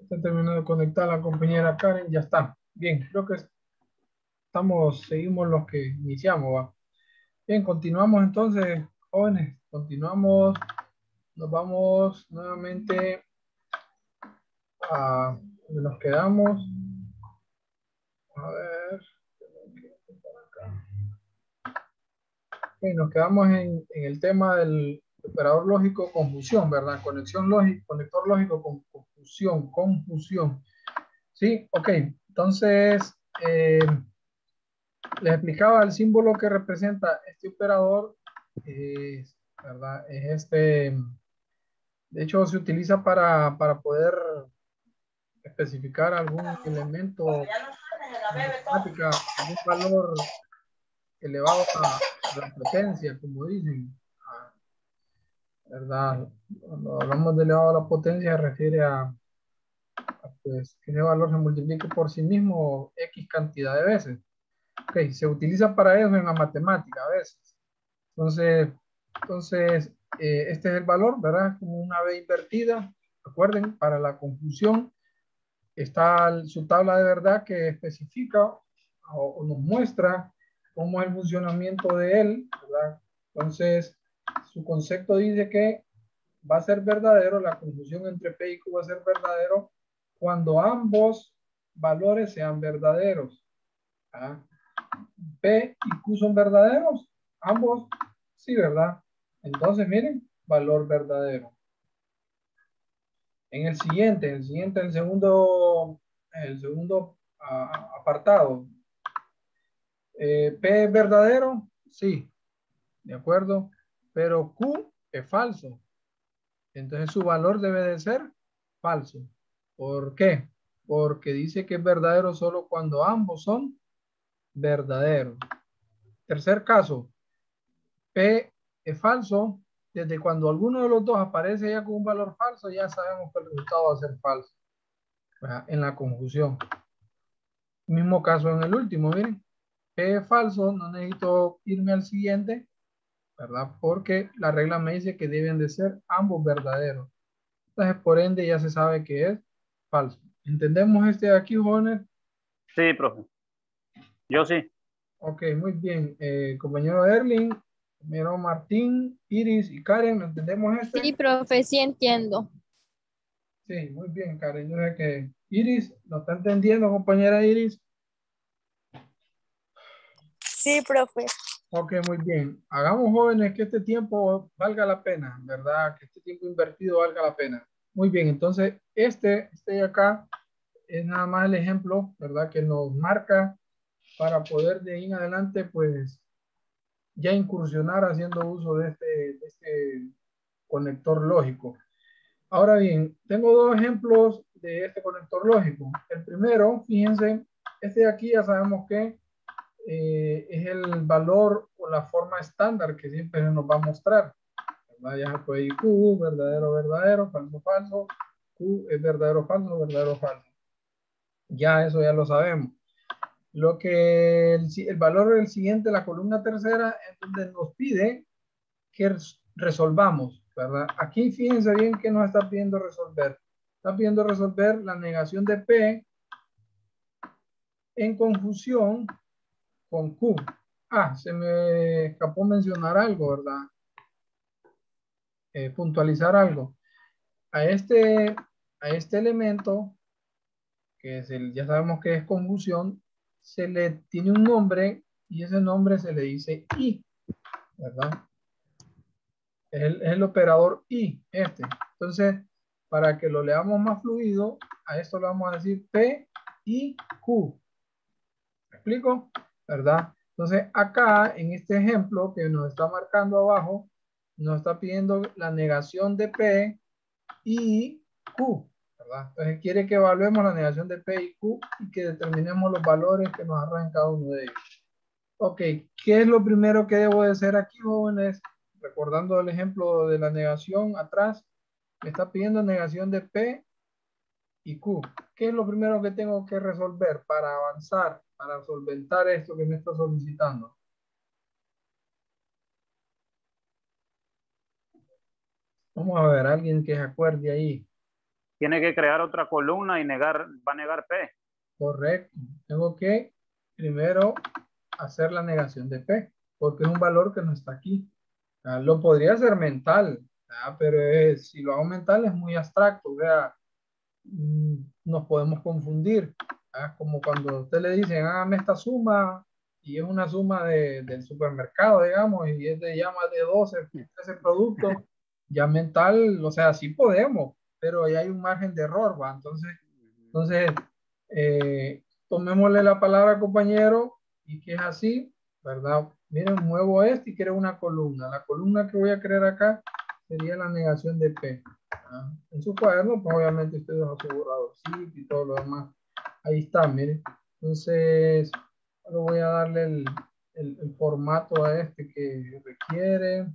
Está terminando de conectar la compañera Karen, ya está. Bien, creo que seguimos los que iniciamos, ¿va? Bien, continuamos entonces, jóvenes, continuamos, nos vamos nuevamente a donde nos quedamos. A ver, ok, nos quedamos en el tema del operador lógico confusión, ¿verdad? Conexión lógica, conector lógico con confusión. Sí, ok, entonces les explicaba el símbolo que representa este operador, ¿verdad? Es este, de hecho se utiliza para poder especificar algún elemento en matemática, algún valor elevado a la potencia, como dicen, ¿verdad? Cuando hablamos de elevado a la potencia se refiere pues, que ese valor se multiplique por sí mismo X cantidad de veces. Ok, se utiliza para eso en la matemática a veces. Entonces, este es el valor, ¿verdad? Como una B invertida. Recuerden, para la confusión está su tabla de verdad que especifica o nos muestra cómo es el funcionamiento de él, ¿verdad? Entonces, su concepto dice que va a ser verdadero, la confusión entre P y Q va a ser verdadero cuando ambos valores sean verdaderos. ¿Ah? P y Q son verdaderos, ambos, sí, ¿verdad? Entonces, miren, valor verdadero. El segundo apartado. P es verdadero, sí, de acuerdo, pero Q es falso. Entonces su valor debe de ser falso. ¿Por qué? Porque dice que es verdadero solo cuando ambos son verdaderos. Tercer caso, P es falso. Desde cuando alguno de los dos aparece ya con un valor falso, ya sabemos que el resultado va a ser falso, ¿verdad? En la confusión. Mismo caso en el último, miren. P es falso, no necesito irme al siguiente, ¿verdad? Porque la regla me dice que deben de ser ambos verdaderos. Entonces, por ende, ya se sabe que es falso. ¿Entendemos este de aquí, jóvenes? Sí, profe. Yo sí. Ok, muy bien. Compañero Erling, compañero Martín, Iris y Karen, ¿entendemos Sí, este? profe, sí entiendo. Sí, muy bien, Karen. Yo sé que Iris, ¿lo está entendiendo, compañera Iris? Sí, profe. Ok, muy bien. Hagamos, jóvenes, que este tiempo valga la pena, ¿verdad? Que este tiempo invertido valga la pena. Muy bien, entonces este de acá es nada más el ejemplo, ¿verdad? Que nos marca para poder de ahí en adelante, pues, ya incursionar haciendo uso de este conector lógico. Ahora bien, tengo dos ejemplos de este conector lógico. El primero, fíjense, este de aquí ya sabemos que es el valor o la forma estándar que siempre nos va a mostrar. ¿Verdad? Ya se puede ir Q, verdadero, verdadero, falso, falso. Q es verdadero, falso, verdadero, falso. Ya eso ya lo sabemos. Lo que el valor del siguiente, la columna tercera, es donde nos pide que resolvamos, ¿verdad? Aquí fíjense bien que nos está pidiendo resolver. Está pidiendo resolver la negación de P en confusión con Q. Ah, se me escapó mencionar algo, ¿verdad? Puntualizar algo. A este, a este elemento, que es ya sabemos que es confusión, se le tiene un nombre y ese nombre se le dice I, ¿verdad? Es el operador I, este. Entonces, para que lo leamos más fluido, a esto le vamos a decir P, I, Q. ¿Me explico? ¿Verdad? Entonces, acá, en este ejemplo que nos está marcando abajo, nos está pidiendo la negación de P y Q, ¿verdad? Entonces, quiere que evaluemos la negación de P y Q y que determinemos los valores que nos arrojan cada uno de ellos. Ok, ¿qué es lo primero que debo de hacer aquí, jóvenes? Recordando el ejemplo de la negación atrás, me está pidiendo negación de P y Q. ¿Qué es lo primero que tengo que resolver para avanzar, para solventar esto que me está solicitando? Vamos a ver, alguien que se acuerde ahí. tiene que crear otra columna y va a negar P. Correcto. Tengo que primero hacer la negación de P, porque es un valor que no está aquí. Lo podría hacer mental, pero si lo hago mental es muy abstracto. O sea, nos podemos confundir. Como cuando usted le dicen, hágame esta suma, y es una suma del supermercado, digamos, y es de ya más de 12, 13 productos, ya mental, o sea, sí podemos, pero ahí hay un margen de error, ¿va? Entonces tomémosle la palabra compañero y que es así, ¿verdad? Miren, muevo este y creo una columna. La columna que voy a crear acá sería la negación de P. En su cuaderno, pues obviamente ustedes han asegurado sí y todo lo demás. Ahí está, miren. Entonces, ahora voy a darle el formato a este que requiere.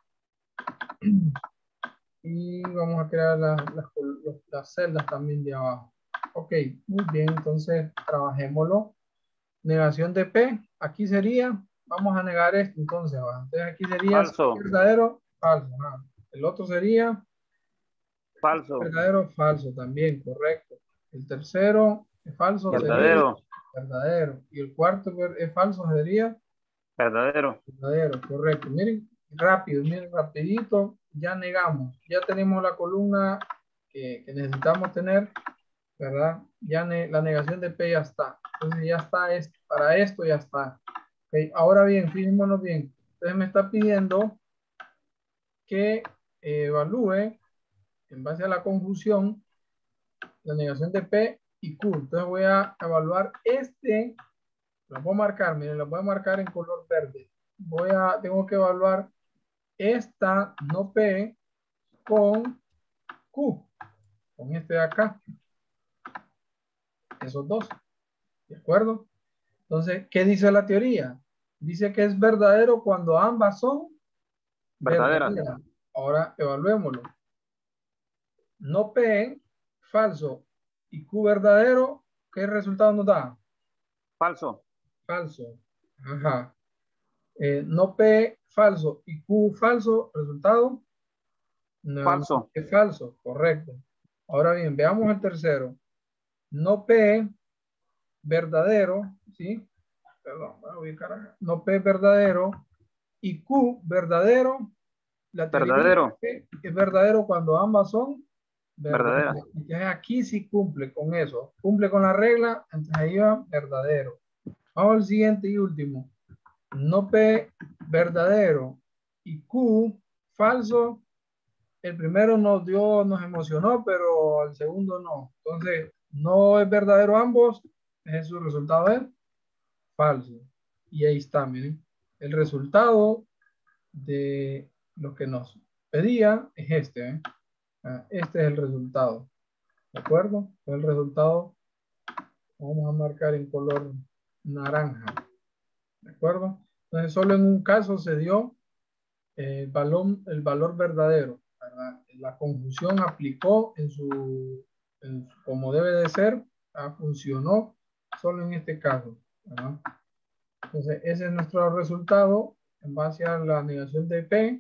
Y vamos a crear las celdas también de abajo. Ok, muy bien, entonces trabajémoslo. Negación de P, aquí sería, vamos a negar esto entonces, ¿va? Entonces aquí sería Falso, verdadero, falso. El otro sería falso, verdadero, falso también, correcto. El tercero es falso, sería verdadero, verdadero. Y el cuarto es falso, sería verdadero, verdadero, correcto. Miren, rápido, miren, rapidito, ya negamos. Ya tenemos la columna que necesitamos tener, ¿verdad? Ya la negación de P ya está. Entonces ya está, para esto ya está. Okay. Ahora bien, fijémonos bien. Entonces me está pidiendo que evalúe en base a la confusión la negación de P y Q. Entonces voy a evaluar lo voy a marcar, miren, lo voy a marcar en color verde. Tengo que evaluar esta no P con Q, con este de acá, esos dos, ¿de acuerdo? Entonces, ¿qué dice la teoría? Dice que es verdadero cuando ambas son verdadera, verdaderas. Ahora evaluémoslo. No P, falso, y Q verdadero, ¿qué resultado nos da? falso, Falso. Ajá. No P, falso, y Q falso, resultado falso, nuevamente falso, correcto. Ahora bien, veamos el tercero. No P, verdadero, ¿sí? Perdón, voy a ubicar acá. No P, verdadero, y Q, verdadero. La teoría verdadero, dice que es verdadero cuando ambas son verdadera, verdaderas. Entonces aquí sí cumple con eso. Cumple con la regla, entonces ahí va verdadero. Vamos al siguiente y último. No P verdadero y Q falso. El primero nos emocionó, pero al segundo no. Entonces, no es verdadero ambos. Es su resultado es falso. Y ahí está, miren. El resultado de lo que nos pedía es este, ¿eh? Este es el resultado, ¿de acuerdo? El resultado vamos a marcar en color naranja, ¿de acuerdo? Entonces solo en un caso se dio el valor verdadero, ¿verdad? La conjunción aplicó como debe de ser, funcionó solo en este caso, ¿verdad? Entonces ese es nuestro resultado en base a la negación de P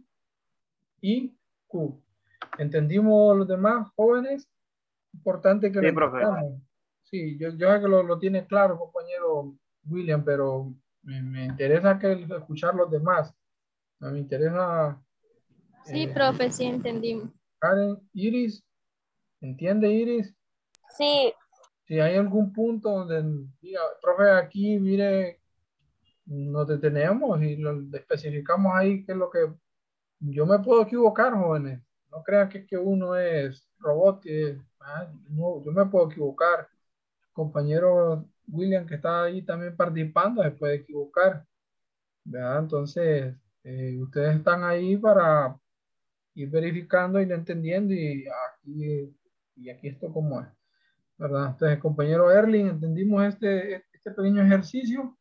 y Q. ¿Entendimos los demás jóvenes? Importante que lo sí, profe, entendamos. Sí, yo sé que lo tiene claro, compañero William, pero me interesa escuchar los demás. Me interesa Sí, eh, profe, sí entendimos. Karen, Iris, ¿entiende Iris? Sí, Si hay algún punto donde diga, profe, aquí, mire, nos detenemos y lo especificamos ahí qué es lo que yo me puedo equivocar, jóvenes. No crean que uno es robot, no, yo me puedo equivocar. Compañero William, que está ahí también participando, se puede equivocar, ¿verdad? Entonces, ustedes están ahí para ir verificando, ir entendiendo y aquí esto como es, ¿verdad? Entonces, compañero Erling, entendimos este pequeño ejercicio.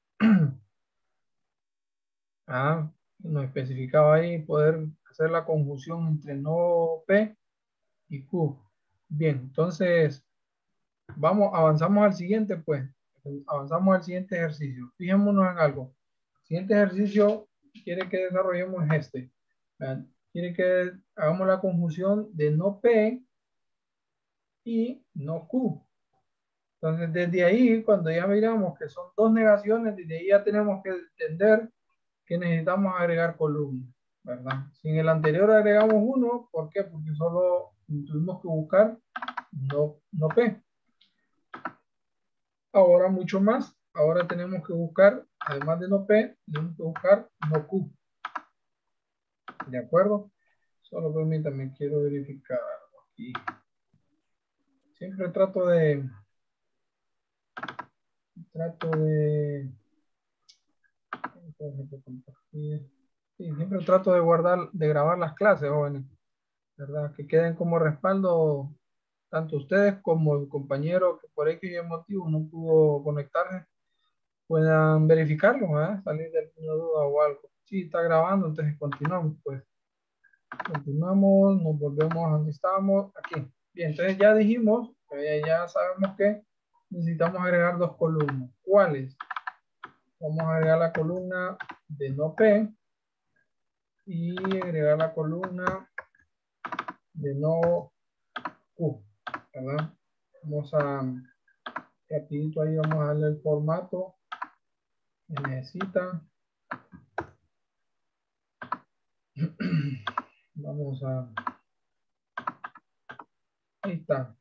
Nos especificaba ahí poder hacer la conjunción entre no P y Q. Bien, entonces avanzamos al siguiente, pues. Avanzamos al siguiente ejercicio. Fijémonos en algo. El siguiente ejercicio quiere que desarrollemos este. Vean, quiere que hagamos la conjunción de no P y no Q. Entonces, desde ahí, cuando ya miramos que son dos negaciones, desde ahí ya tenemos que entender que necesitamos agregar columnas, ¿verdad? Si en el anterior agregamos uno, ¿por qué? Porque solo tuvimos que buscar no P. Ahora mucho más. Ahora tenemos que buscar, además de no P, tenemos que buscar no Q. ¿De acuerdo? Solo permítanme, quiero verificar aquí. Siempre trato de compartir. Sí, siempre trato de guardar, de grabar las clases, jóvenes, ¿verdad? Que queden como respaldo tanto ustedes como el compañero que por X motivo no pudo conectarse, puedan verificarlo, ¿verdad? Salir de alguna duda o algo. Sí, está grabando, entonces continuamos, pues. Continuamos, nos volvemos a donde estábamos, aquí. Bien, entonces ya dijimos, ya sabemos que necesitamos agregar dos columnas. ¿Cuáles? Vamos a agregar la columna de no P y agregar la columna de no Q, ¿verdad? Vamos a, rapidito ahí vamos a darle el formato que necesita. Vamos a, ahí está.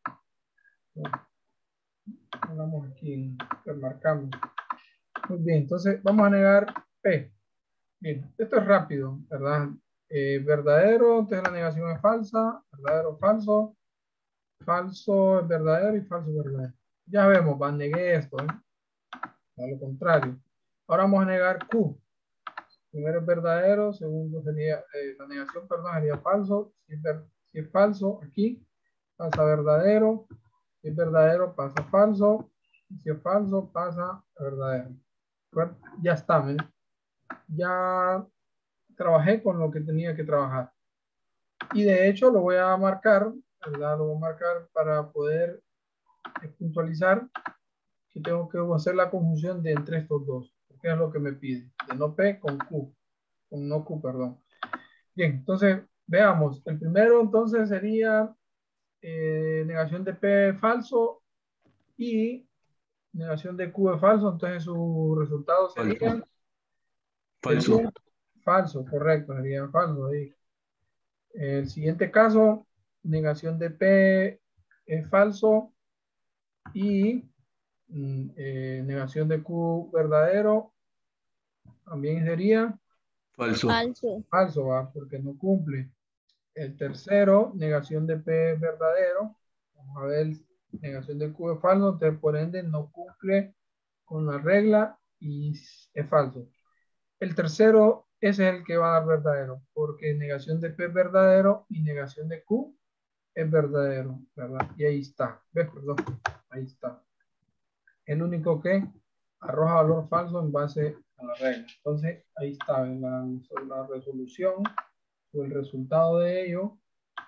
Hablamos aquí, remarcamos. Muy bien, entonces vamos a negar P. Bien, esto es rápido, ¿verdad? Verdadero, entonces la negación es falsa, verdadero, falso, falso es verdadero y falso es verdadero. Ya vemos, van negué esto, ¿eh? A lo contrario. Ahora vamos a negar Q. Primero es verdadero, segundo sería, la negación, perdón, sería falso. Si es falso, aquí pasa verdadero. Si es verdadero, pasa falso. Y si es falso, pasa verdadero. Bueno, ya está, ¿ven? Ya trabajé con lo que tenía que trabajar. Y de hecho lo voy a marcar, ¿verdad? Lo voy a marcar para poder puntualizar que tengo que hacer la conjunción de entre estos dos, porque es lo que me pide, de no P con Q, con no Q, perdón. Bien, entonces veamos, el primero entonces sería negación de P falso y negación de Q es falso, entonces su resultado sería Falso. falso, correcto, sería falso ahí. El siguiente caso, negación de P es falso y negación de Q verdadero también sería Falso. Falso. falso, ¿va? Porque no cumple. El tercero, negación de P es verdadero. Vamos a ver, negación de Q es falso, entonces por ende no cumple con la regla y es falso. El tercero, ese es el que va a dar verdadero, porque negación de P es verdadero y negación de Q es verdadero, ¿verdad? Y ahí está. ¿Ves? Perdón. Ahí está. El único que arroja valor falso en base a la regla. Entonces, ahí está. La resolución o el resultado de ello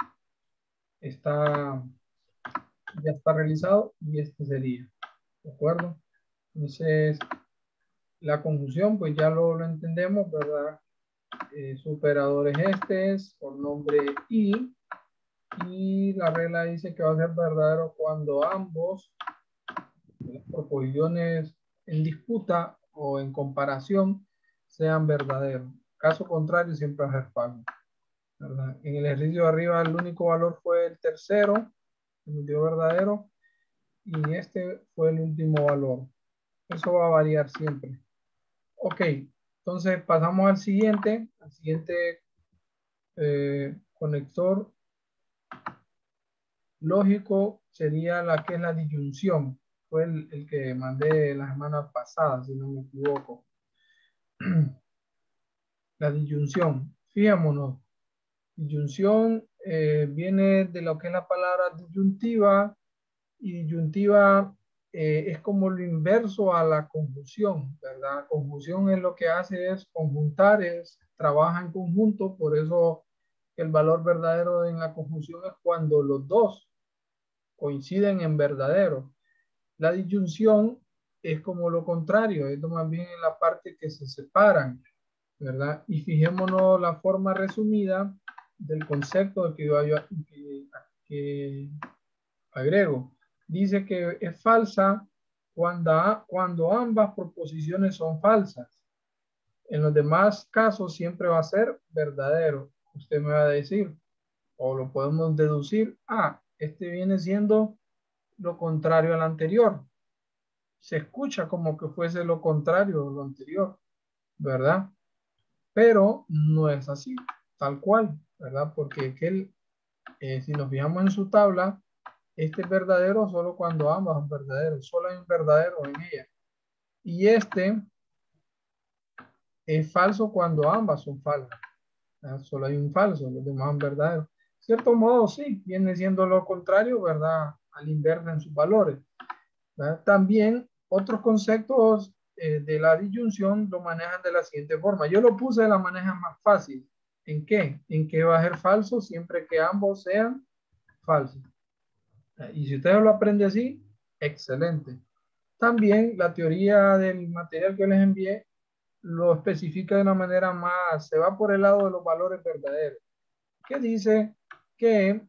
está, ya está realizado y este sería. ¿De acuerdo? Entonces, la conjunción, pues ya lo entendemos, ¿verdad? Su operador es este, es por nombre y la regla dice que va a ser verdadero cuando ambos las proposiciones en disputa o en comparación sean verdaderos. Caso contrario, siempre va a ser falso, ¿verdad? En el ejercicio de arriba, el único valor fue el tercero, el último verdadero, y este fue el último valor. Eso va a variar siempre. Ok, entonces pasamos al siguiente conector lógico sería la que es la disyunción. Fue el que mandé la semana pasada, si no me equivoco. La disyunción. Fijémonos. Disyunción viene de lo que es la palabra disyuntiva y disyuntiva es como lo inverso a la conjunción, ¿verdad? Conjunción es lo que hace es conjuntar, trabaja en conjunto, por eso el valor verdadero en la conjunción es cuando los dos coinciden en verdadero. La disyunción es como lo contrario, es más bien en la parte que se separan, ¿verdad? Y fijémonos la forma resumida del concepto que agrego. Dice que es falsa cuando ambas proposiciones son falsas. En los demás casos siempre va a ser verdadero. Usted me va a decir, o lo podemos deducir, este viene siendo lo contrario al anterior. Se escucha como que fuese lo contrario a lo anterior, ¿verdad? Pero no es así, tal cual, ¿verdad? Porque si nos fijamos en su tabla, este es verdadero solo cuando ambas son verdaderos, solo hay un verdadero en ella. Y este es falso cuando ambas son falsas, ¿verdad? Solo hay un falso, los demás son verdaderos. De cierto modo, sí, viene siendo lo contrario, ¿verdad? Al inverso en sus valores, ¿verdad? También otros conceptos de la disyunción lo manejan de la siguiente forma. Yo lo puse de la manera más fácil. ¿En qué? En que va a ser falso siempre que ambos sean falsos. Y si usted lo aprende así, excelente. También la teoría del material que les envié lo especifica de una manera más, se va por el lado de los valores verdaderos, que dice que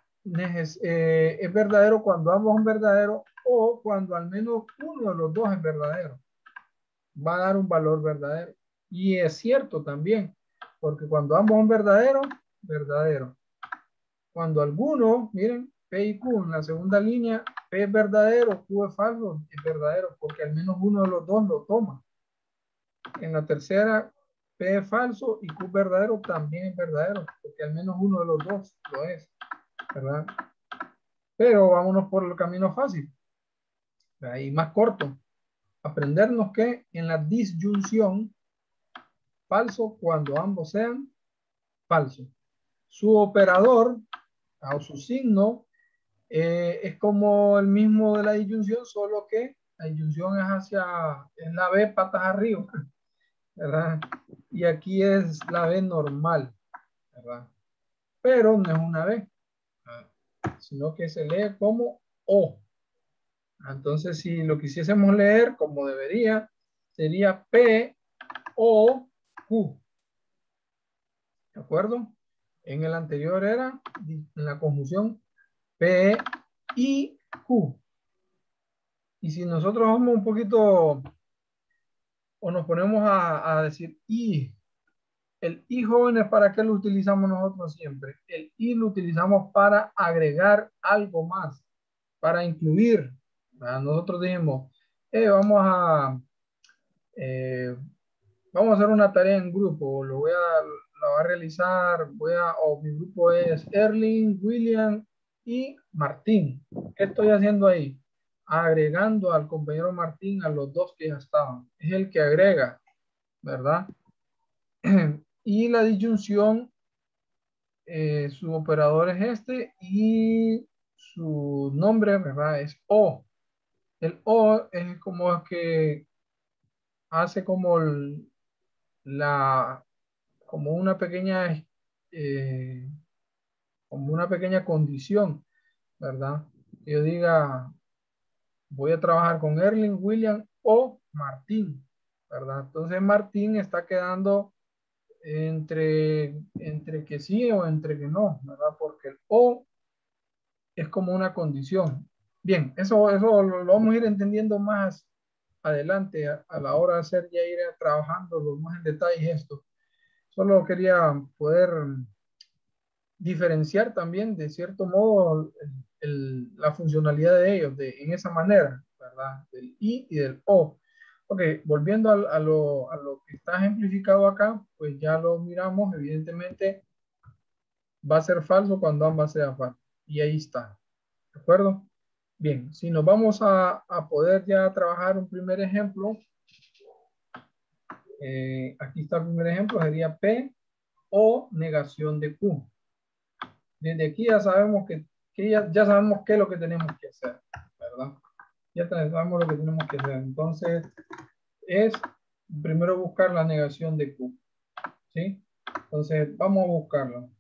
es verdadero cuando ambos son verdaderos o cuando al menos uno de los dos es verdadero. Va a dar un valor verdadero. Y es cierto también, porque cuando ambos son verdaderos, verdadero. Cuando alguno, miren, P y Q en la segunda línea, P es verdadero, Q es falso, es verdadero, porque al menos uno de los dos lo toma. En la tercera, P es falso y Q es verdadero, también es verdadero, porque al menos uno de los dos lo es, ¿verdad? Pero vámonos por el camino fácil, ahí más corto. Aprendernos que en la disyunción, falso cuando ambos sean falsos. Su operador o su signo es como el mismo de la disyunción, solo que la disyunción es la B patas arriba, ¿verdad? Y aquí es la B normal, ¿verdad? Pero no es una B, sino que se lee como O. Entonces, si lo quisiésemos leer como debería, sería P, O, Q. ¿De acuerdo? En el anterior era, en la conjunción, P, I, Q. Y si nosotros vamos un poquito, o nos ponemos a decir I, el I, jóvenes, ¿para qué lo utilizamos nosotros siempre? El I lo utilizamos para agregar algo más, para incluir. Nosotros dijimos, vamos eh, vamos a hacer una tarea en grupo, la voy a realizar, o mi grupo es Erling, William y Martín. ¿Qué estoy haciendo ahí? Agregando al compañero Martín a los dos que ya estaban. Es el que agrega, ¿verdad? Y la disyunción, su operador es este y su nombre, ¿verdad? Es O. El O es como que hace como la, como una pequeña, eh, como una pequeña condición, ¿verdad? Que yo diga, voy a trabajar con Erling, William o Martín, ¿verdad? Entonces Martín está quedando entre que sí o entre que no, ¿verdad? Porque el o es como una condición. Bien, eso lo vamos a ir entendiendo más adelante a la hora de hacer, ya ir trabajando más en detalle esto. Solo quería poder diferenciar también de cierto modo la funcionalidad de ellos en esa manera, ¿verdad? Del I y del O. Ok, volviendo a lo que está ejemplificado acá, pues ya lo miramos, evidentemente va a ser falso cuando ambas sean falsas. Y ahí está, ¿de acuerdo? Bien, si nos vamos a poder ya trabajar un primer ejemplo, aquí está el primer ejemplo, sería P o negación de Q. Desde aquí ya sabemos que ya sabemos qué es lo que tenemos que hacer, ¿verdad? Ya sabemos lo que tenemos que hacer. Entonces, es primero buscar la negación de Q, ¿sí? Entonces, vamos a buscarlo.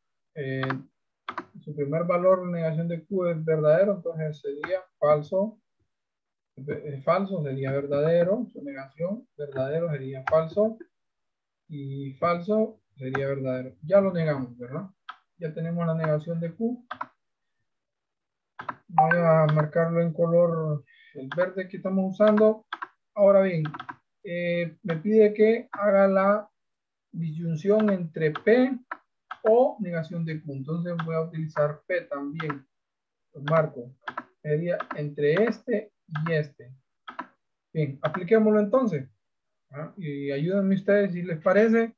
Su primer valor de negación de Q es verdadero, entonces sería falso. Falso sería verdadero, su negación, verdadero sería falso, y falso sería verdadero. Ya lo negamos, ¿verdad? Ya tenemos la negación de Q. Voy a marcarlo en color el verde que estamos usando. Ahora bien, me pide que haga la disyunción entre P o negación de Q. Entonces voy a utilizar P también. Lo marco. Sería entre este y este. Bien, apliquémoslo entonces. ¿Ah? Y ayúdenme ustedes si les parece.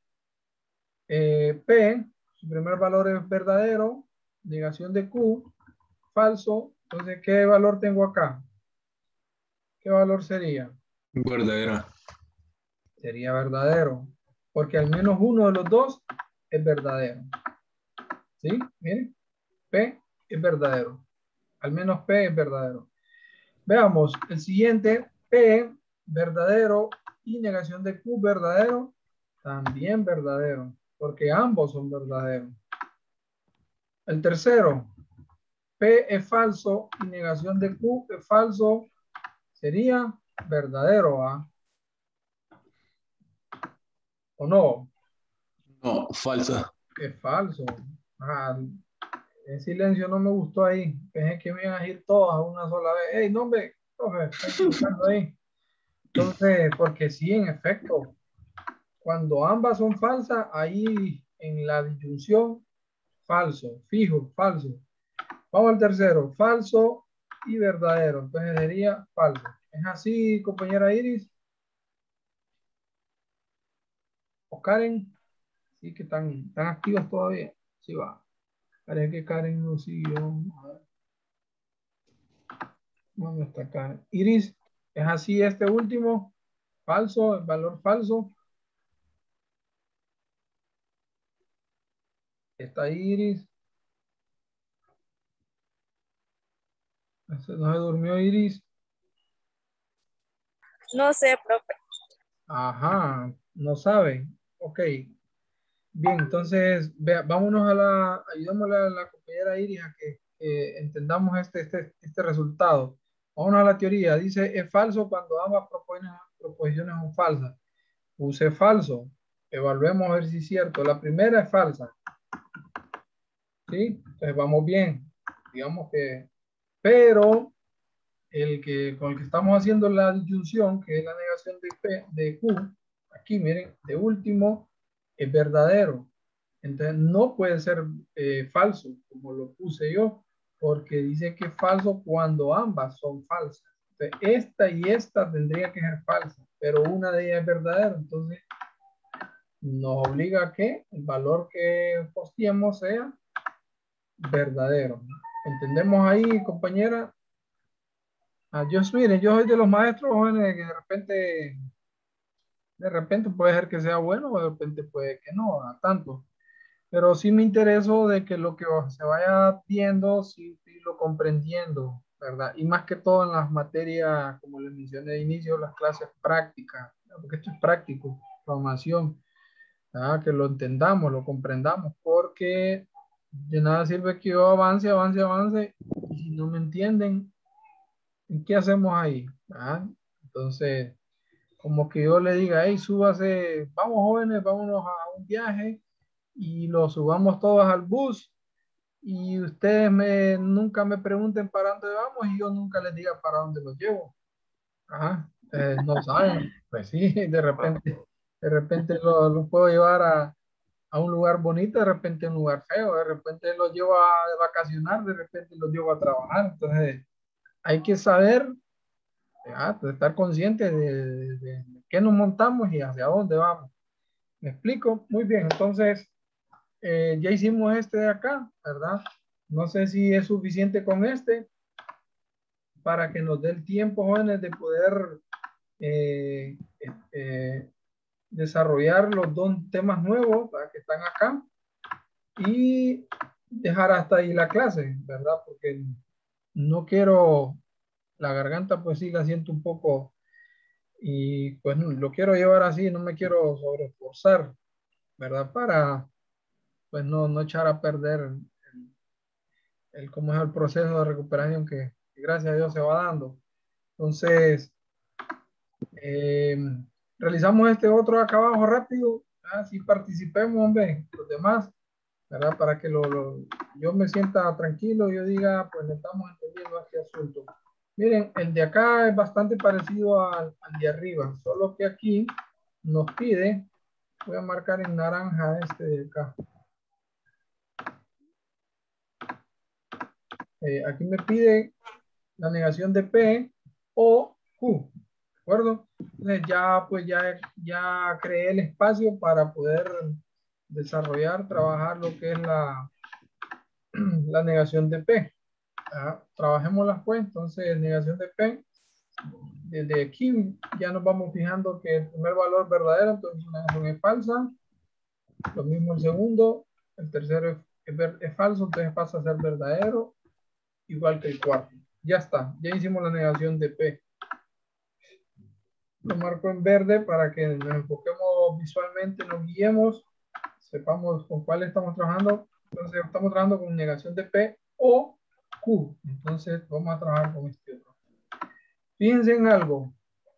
P, su primer valor es verdadero. Negación de Q, falso. Entonces, ¿qué valor tengo acá? ¿Qué valor sería? Verdadera. Sería verdadero. Porque al menos uno de los dos es verdadero. ¿Sí? Miren. P es verdadero. Al menos P es verdadero. Veamos, el siguiente, P, verdadero, y negación de Q, verdadero, también verdadero, porque ambos son verdaderos. El tercero, P es falso y negación de Q es falso, sería verdadero, ¿ah? ¿O no? No, falsa. Es falso. Ah, el silencio no me gustó ahí. Pensé que me iban a ir todos a una sola vez. ¡Ey, no, hombre! Profe, está equivocando ahí. Entonces, porque sí, en efecto, cuando ambas son falsas, ahí en la disyunción, falso, fijo, falso. Vamos al tercero, falso y verdadero. Entonces sería falso. ¿Es así, compañera Iris? ¿O Karen? Sí, que están activos todavía. Sí, va. Parece que Karen no siguió. A ver. ¿Dónde está Karen? Iris, ¿es así este último? Falso, el valor falso. Está Iris. No se durmió Iris. No sé, profe. Ajá, no sabe. Ok. Bien, entonces vámonos ayudémosle a la compañera Iris a que entendamos este resultado. Vámonos a la teoría. Dice, es falso cuando ambas proposiciones son falsas. Puse falso. Evaluemos a ver si es cierto. La primera es falsa. ¿Sí? Entonces vamos bien. Digamos que, pero con el que estamos haciendo la disyunción, que es la negación de Q, aquí miren, de último, es verdadero. Entonces no puede ser falso, como lo puse yo, porque dice que es falso cuando ambas son falsas. Entonces, esta y esta tendría que ser falsa, pero una de ellas es verdadera. Entonces nos obliga a que el valor que posteemos sea verdadero. ¿Entendemos ahí, compañera? Miren, yo soy de los maestros jóvenes que de repente puede ser que sea bueno o de repente puede que no, a tanto. Pero sí me intereso de que lo que se vaya viendo, sí lo comprendiendo, ¿verdad? Y más que todo en las materias, como les mencioné de inicio, las clases prácticas, ¿verdad? Porque esto es práctico, formación, ¿verdad? Que lo entendamos, lo comprendamos, porque de nada sirve que yo avance, y si no me entienden, ¿qué hacemos ahí? ¿Verdad? Entonces, como que yo le diga, hey, súbase, vamos jóvenes, vámonos a un viaje y lo subamos todos al bus y ustedes nunca me pregunten para dónde vamos y yo nunca les diga para dónde los llevo. Ajá, no saben. Pues sí, de repente los puedo llevar a un lugar bonito, de repente a un lugar feo, de repente los llevo de vacacionar, de repente los llevo a trabajar. Entonces, hay que saber, estar conscientes de qué nos montamos y hacia dónde vamos. ¿Me explico? Muy bien, entonces ya hicimos este de acá, ¿verdad? No sé si es suficiente con este para que nos dé el tiempo, jóvenes, de poder eh, eh, desarrollar los dos temas nuevos, ¿verdad? Que están acá y dejar hasta ahí la clase, ¿verdad? Porque no quiero, la garganta pues sí la siento un poco y pues lo quiero llevar así, no me quiero sobreesforzar, ¿verdad? Para pues no echar a perder cómo es el proceso de recuperación que gracias a Dios se va dando. Entonces, eh, realizamos este otro acá abajo rápido, así participemos, hombre, los demás. ¿verdad? Para que yo me sienta tranquilo y yo diga, pues le estamos entendiendo este asunto. Miren, el de acá es bastante parecido al de arriba, solo que aquí nos pide, voy a marcar en naranja este de acá. Aquí me pide la negación de P o Q, ¿de acuerdo? Entonces ya, pues ya creé el espacio para poder desarrollar, trabajar lo que es la negación de P. Trabajémoslas pues, entonces negación de P. Desde aquí ya nos vamos fijando que el primer valor es verdadero, entonces una negación es falsa. Lo mismo el segundo, el tercero es falso, entonces pasa a ser verdadero, igual que el cuarto. Ya está, ya hicimos la negación de P. Lo marco en verde para que nos enfoquemos visualmente, nos guiemos, sepamos con cuál estamos trabajando. Entonces estamos trabajando con negación de P o Q. Entonces vamos a trabajar con este otro. Fíjense en algo.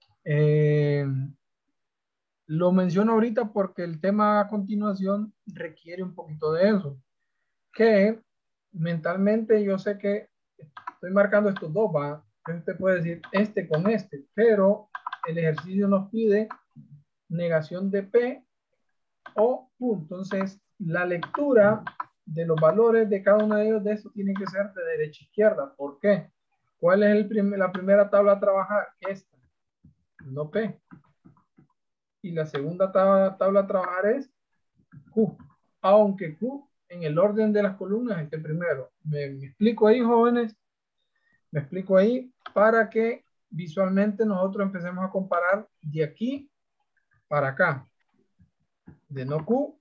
Lo menciono ahorita porque el tema a continuación requiere un poquito de eso. Que mentalmente yo sé que estoy marcando estos dos, ¿va? Entonces usted puede decir este con este, pero el ejercicio nos pide negación de P o Q. Entonces, la lectura de los valores de cada uno de ellos de esto tiene que ser de derecha a izquierda. ¿Por qué? ¿Cuál es la primera tabla a trabajar? Esta, no P. Y la segunda tabla a trabajar es Q. Aunque Q en el orden de las columnas esté primero. ¿Me explico ahí, jóvenes? Me explico ahí para que visualmente nosotros empecemos a comparar de aquí para acá. De no Q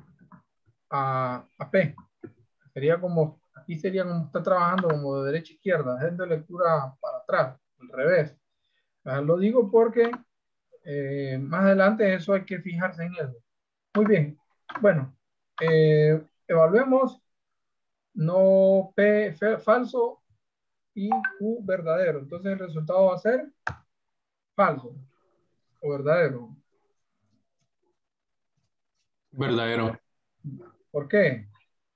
a P. Sería como, aquí sería como está trabajando como de derecha a izquierda, haciendo lectura para atrás, al revés. Lo digo porque más adelante eso hay que fijarse en eso. Muy bien. Bueno, evaluemos. No P falso y Q verdadero. Entonces el resultado va a ser falso o verdadero. Verdadero. ¿Por qué?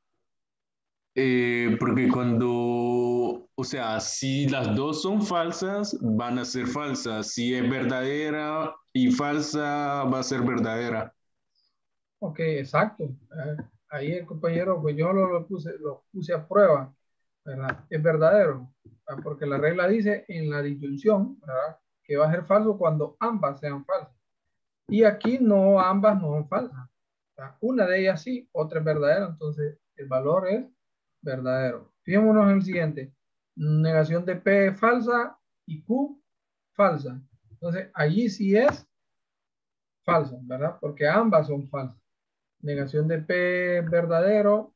Porque cuando, o sea, si las dos son falsas, van a ser falsas. Si es verdadera y falsa, va a ser verdadera. Ok, exacto. Ahí el compañero, pues yo lo puse a prueba, ¿verdad? Es verdadero, porque la regla dice en la disyunción, ¿verdad? Que va a ser falso cuando ambas sean falsas. Y aquí no, ambas no son falsas. Una de ellas sí, otra es verdadera, entonces el valor es verdadero. Fijémonos en el siguiente. Negación de P falsa y Q falsa. Entonces allí sí es falsa, ¿verdad? Porque ambas son falsas. Negación de P verdadero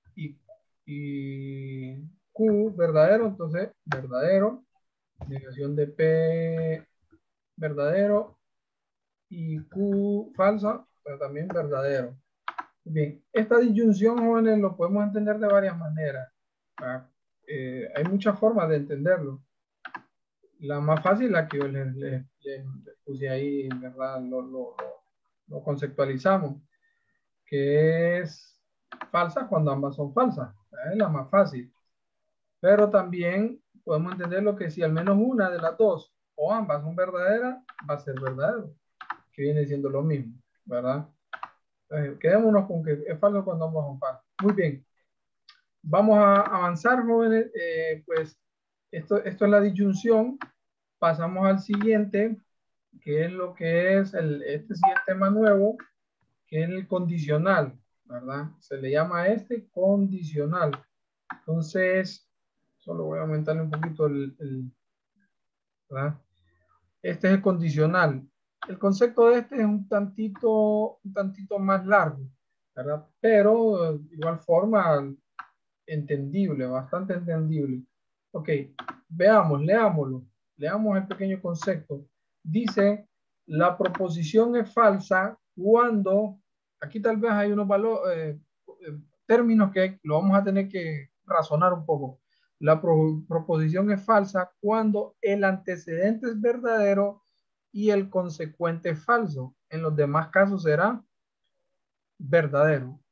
y Q verdadero, entonces verdadero. Negación de P verdadero y Q falsa, pero también verdadero. Bien, esta disyunción, jóvenes, lo podemos entender de varias maneras. Hay muchas formas de entenderlo. La más fácil, la que yo les puse ahí, en verdad, lo conceptualizamos, que es falsa cuando ambas son falsas. Es la más fácil. Pero también podemos entender lo que si al menos una de las dos o ambas son verdaderas, va a ser verdadero, que viene siendo lo mismo, ¿verdad? Quedémonos con que es falso cuando ambas son falsas. Muy bien. Vamos a avanzar, jóvenes. Pues esto es la disyunción. Pasamos al siguiente, que es lo que es este siguiente tema nuevo, que es el condicional, ¿verdad? Se le llama este condicional. Entonces, solo voy a aumentarle un poquito ¿verdad? Este es el condicional. El concepto de este es un tantito más largo, ¿verdad? Pero de igual forma entendible, bastante entendible. Ok, veamos, leámoslo. Leamos el pequeño concepto. Dice, la proposición es falsa cuando, aquí tal vez hay unos términos que lo vamos a tener que razonar un poco. La proposición es falsa cuando el antecedente es verdadero y el consecuente es falso. En los demás casos será verdadero.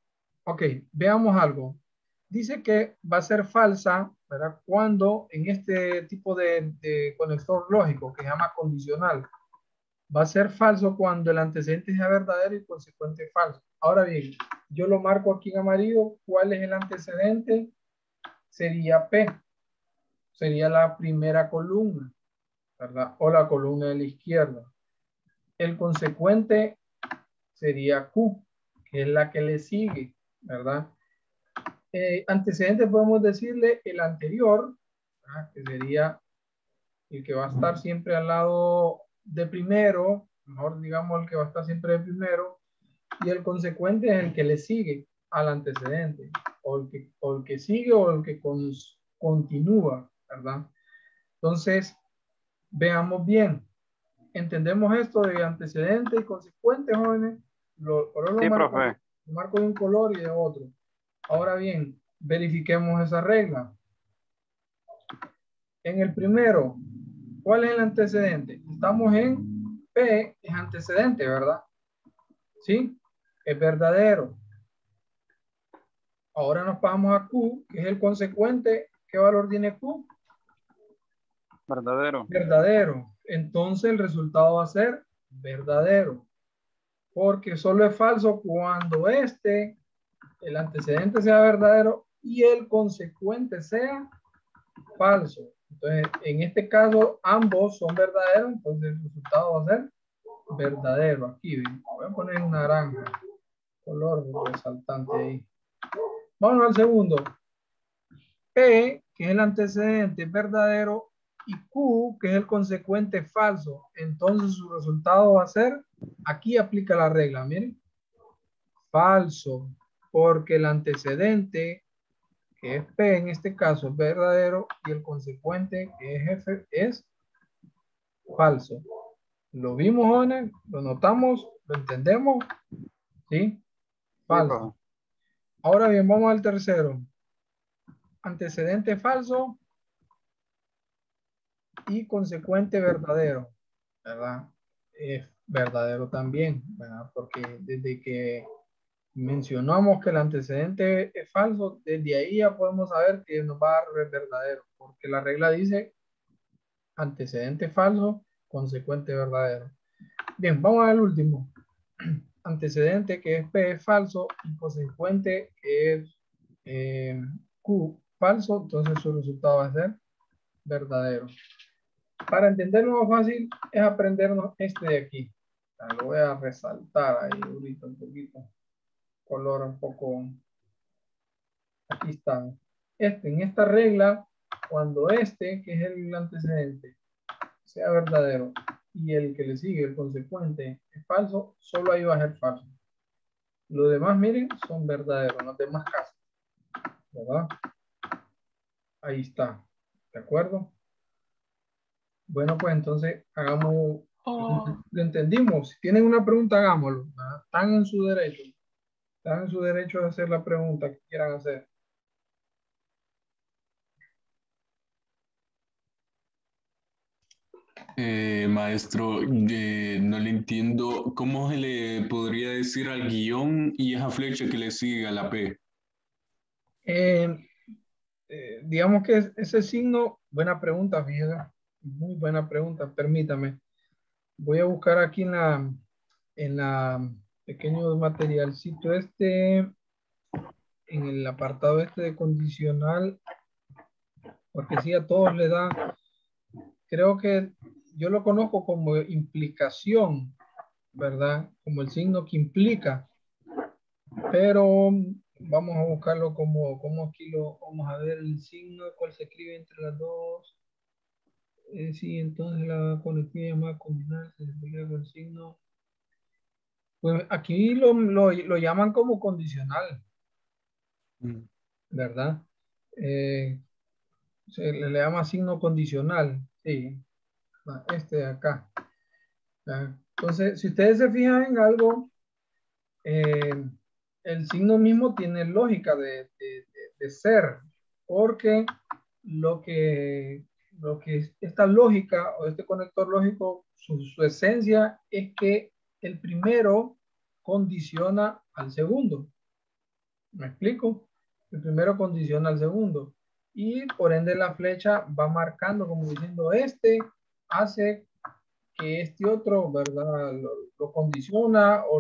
Ok, veamos algo. Dice que va a ser falsa, ¿verdad? Cuando en este tipo de conector lógico que se llama condicional, va a ser falso cuando el antecedente sea verdadero y consecuente falso. Ahora bien, yo lo marco aquí en amarillo. ¿Cuál es el antecedente? Sería P. Sería la primera columna, ¿verdad? O la columna de la izquierda. El consecuente sería Q, que es la que le sigue, ¿verdad? Antecedente podemos decirle el anterior, ¿verdad? Que sería el que va a estar siempre al lado de primero, mejor digamos el que va a estar siempre de primero, y el consecuente es el que le sigue al antecedente, o el que sigue o el que continúa, ¿verdad? Entonces, veamos bien. ¿Entendemos esto de antecedente y consecuente, jóvenes? Por eso Sí, profe. lo marco de un color y de otro. Ahora bien, verifiquemos esa regla. En el primero, ¿cuál es el antecedente? Estamos en P, es antecedente, ¿verdad? ¿Sí? Es verdadero. Ahora nos pasamos a Q, que es el consecuente. ¿Qué valor tiene Q? Verdadero. Verdadero. Entonces el resultado va a ser verdadero. Porque solo es falso cuando el antecedente sea verdadero y el consecuente sea falso. Entonces, en este caso, ambos son verdaderos, entonces el resultado va a ser verdadero. Aquí, ¿ven? Voy a poner un naranja, color resaltante ahí. Vamos al segundo. P, que es el antecedente verdadero, y Q, que es el consecuente falso. Entonces su resultado va a ser, aquí aplica la regla, miren, falso, porque el antecedente, que es P en este caso, es verdadero, y el consecuente, que es F, es falso. ¿Lo vimos, jóvenes? ¿Lo notamos? ¿Lo entendemos? ¿Sí? Sí, Falso. profe. Ahora bien, vamos al tercero. Antecedente falso y consecuente verdadero, ¿verdad? Es verdadero también, ¿verdad? Porque desde que mencionamos que el antecedente es falso, desde ahí ya podemos saber que nos va a dar verdadero, porque la regla dice antecedente falso, consecuente verdadero. Bien, vamos al último. Antecedente que es P es falso y consecuente que es Q falso, entonces su resultado va a ser verdadero. Para entenderlo más fácil es aprendernos este de aquí. Lo voy a resaltar ahí ahorita un poquito. Color un poco. Aquí está. En esta regla, cuando que es el antecedente, sea verdadero y el que le sigue, el consecuente, es falso, solo ahí va a ser falso. Los demás, miren, son verdaderos, los demás casos. ¿Verdad? Ahí está. ¿De acuerdo? Bueno, pues entonces hagamos, Oh, lo entendimos. Si tienen una pregunta, hagámoslo. ¿Verdad? Están en su derecho. Están en su derecho de hacer la pregunta que quieran hacer. Maestro, no le entiendo cómo se le podría decir al guión y esa flecha que le sigue a la P. Eh, digamos que ese signo, buena pregunta, fíjese. Muy buena pregunta, permítame. Voy a buscar aquí en la pequeño materialcito en el apartado de condicional, porque sí, a todos le da, creo que yo lo conozco como implicación, ¿verdad? Como el signo que implica, pero vamos a buscarlo como aquí lo vamos a ver el signo, cuál se escribe entre las dos. Sí, entonces la conectividad más combinada se explica con el signo. Pues aquí lo llaman como condicional, Mm. ¿verdad? Eh, se le llama signo condicional, sí, este de acá. Entonces, si ustedes se fijan en algo, eh, el signo mismo tiene lógica de ser, porque lo que, esta lógica o este conector lógico, su esencia es que el primero condiciona al segundo, ¿Me explico? El primero condiciona al segundo. Y por ende la flecha va marcando como diciendo este hace que este otro, ¿verdad? Lo condiciona o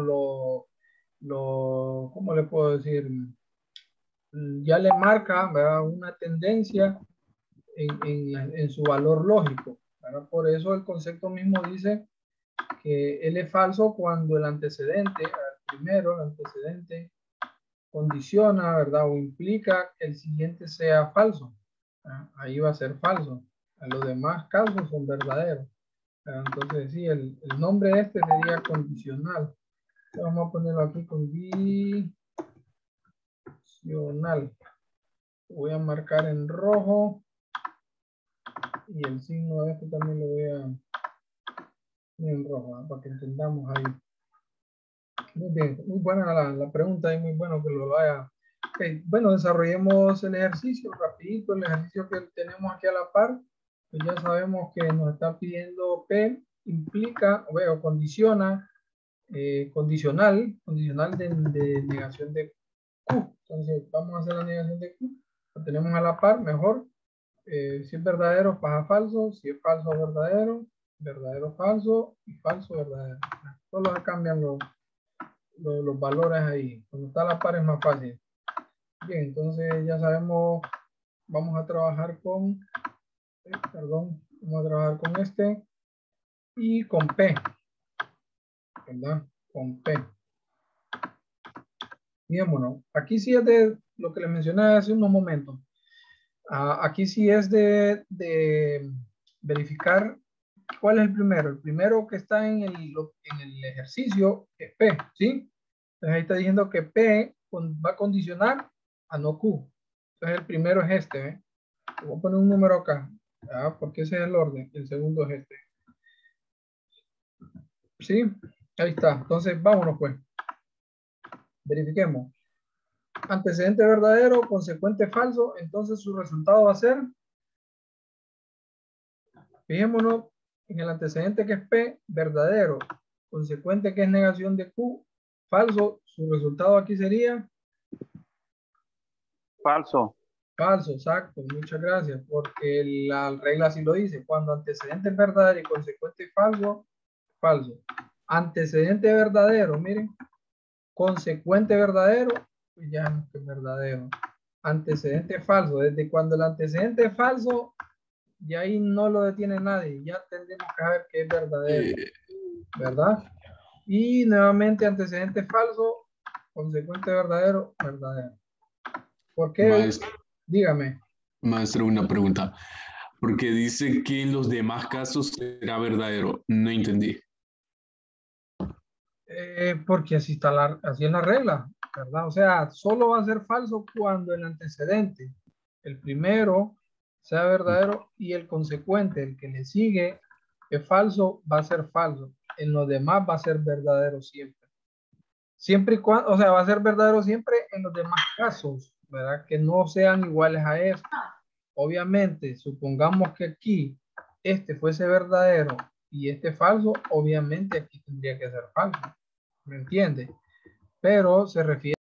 ¿cómo le puedo decir? Ya le marca, ¿verdad? Una tendencia en su valor lógico, ¿verdad? Por eso el concepto mismo dice que él es falso cuando el antecedente, primero el antecedente condiciona, ¿verdad? O implica que el siguiente sea falso. Ahí va a ser falso. A los demás casos son verdaderos. Entonces, sí, el nombre este sería condicional. Vamos a ponerlo aquí, condicional. Voy a marcar en rojo. Y el signo de este también lo voy a poner en rojo, para que entendamos ahí. Muy bien, muy buena la pregunta y muy bueno que lo vaya. Okay. Bueno, desarrollemos el ejercicio rapidito, el ejercicio que tenemos aquí a la par. Pues ya sabemos que nos está pidiendo P, implica, o condiciona, condicional de negación de Q. Entonces vamos a hacer la negación de Q. Lo tenemos a la par, mejor. Si es verdadero, pasa falso. Si es falso, verdadero. Verdadero, falso. Y falso, verdadero. Solo cambian los valores ahí. Cuando está a la par es más fácil. Bien, entonces ya sabemos, vamos a trabajar con, vamos a trabajar con este y con P, ¿verdad? Con P. Fijémonos, aquí sí es de lo que les mencioné hace unos momentos. Aquí sí es de verificar cuál es el primero. El primero que está en el ejercicio es P, ¿sí? Entonces ahí está diciendo que P va a condicionar a no Q. Entonces el primero es este, ¿eh? Voy a poner un número acá, porque ese es el orden. El segundo es este. ¿Sí? Ahí está. Entonces vámonos pues. Verifiquemos. Antecedente verdadero, consecuente falso. Entonces su resultado va a ser, fijémonos en el antecedente que es P, verdadero. Consecuente que es negación de Q, falso. Su resultado aquí sería Falso. falso, exacto, muchas gracias, porque la regla así lo dice, cuando antecedente es verdadero y consecuente falso, falso. Antecedente verdadero, miren, consecuente verdadero, pues ya vemos que es verdadero. Antecedente falso, desde cuando el antecedente es falso, y ahí no lo detiene nadie, ya tendremos que saber que es verdadero, ¿verdad? Y nuevamente antecedente falso, consecuente verdadero, verdadero. ¿Por qué? Maestro, Dígame. maestro, una pregunta. Porque dice que en los demás casos será verdadero. No entendí. Porque así está así es la regla, ¿verdad? O sea, solo va a ser falso cuando el antecedente, el primero, sea verdadero y el consecuente, el que le sigue, es falso, va a ser falso. En los demás va a ser verdadero siempre. Siempre y cuando, o sea, va a ser verdadero siempre en los demás casos, ¿verdad? Que no sean iguales a eso. Obviamente, supongamos que aquí este fuese verdadero y este falso, obviamente aquí tendría que ser falso. ¿Me entiende? Pero se refiere